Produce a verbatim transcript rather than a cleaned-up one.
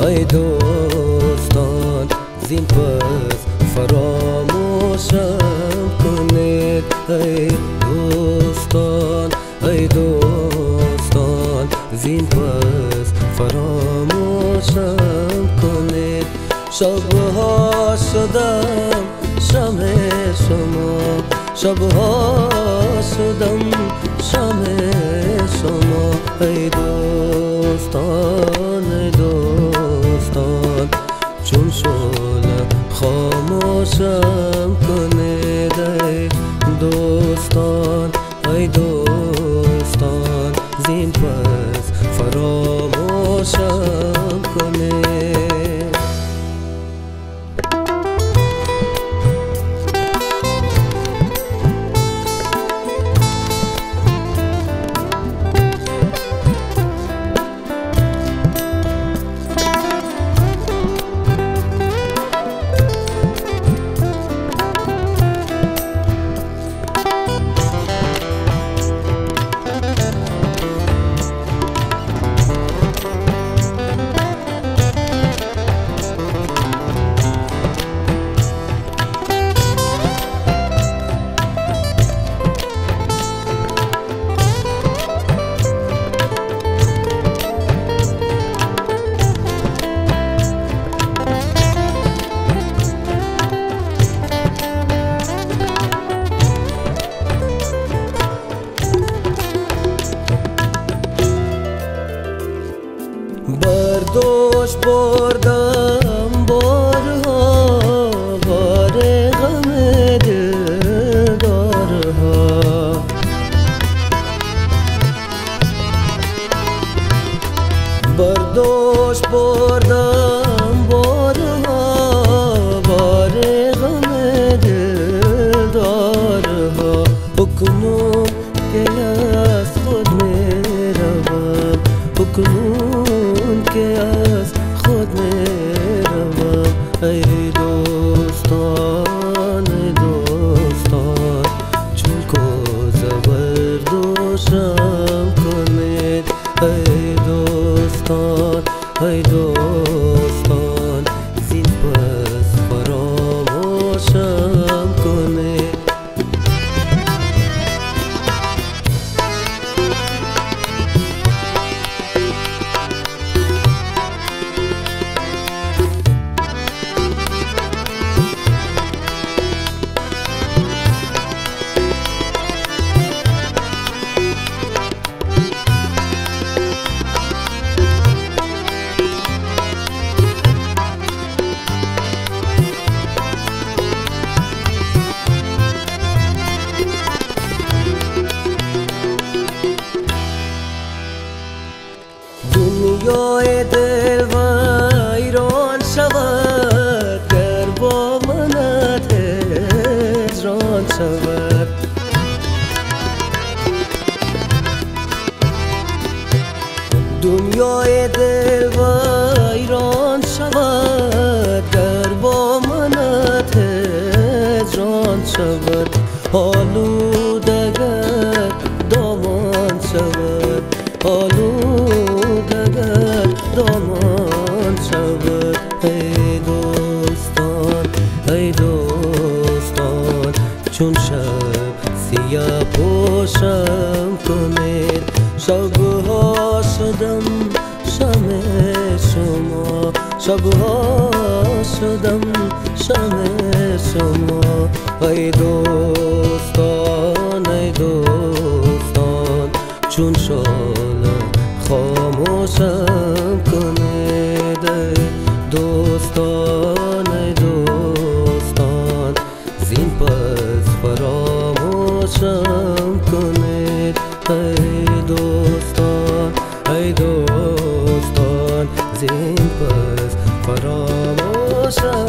ای دوستان زین پس فراموشم کنید. ای دوستان ای دوستان زین پس فراموشم کنید. شبها شدم شمع شما، شبها شدم شمع شما. ای دوستان ای دوستان چون شعله خاموشم کنید. ای دوستان ای دوستان زین پس فراموشم کنید. برداشت بردم بارها، بار غم دلدارها. برداشت بردم بارها، بار غم دلدارها. بکنم که از خود میروم، بکنم که از خود میروم. ای دوستان ای دوستان چون کوزه برداشتم کنید. ای دوستان ای دوستان زین پس فراموشم کنید. دنیای دل ویران شود گر با منت هجران شود. دنیای دل ویران شود گر با منت هجران شود. آلودگر دامان شود، آلودگر دامان شود. ای دوستان ای دوستان چون شب سیاه پوشم کنید. شبها شدم شمع شما، شبها شدم شمع شما. ای دوستان ای دوستان چون شعله خاموشم کنید. ای دوستان ای دوستان زین پس فراموشم کنید. ای دوستان ای دوستان زین پس فراموشم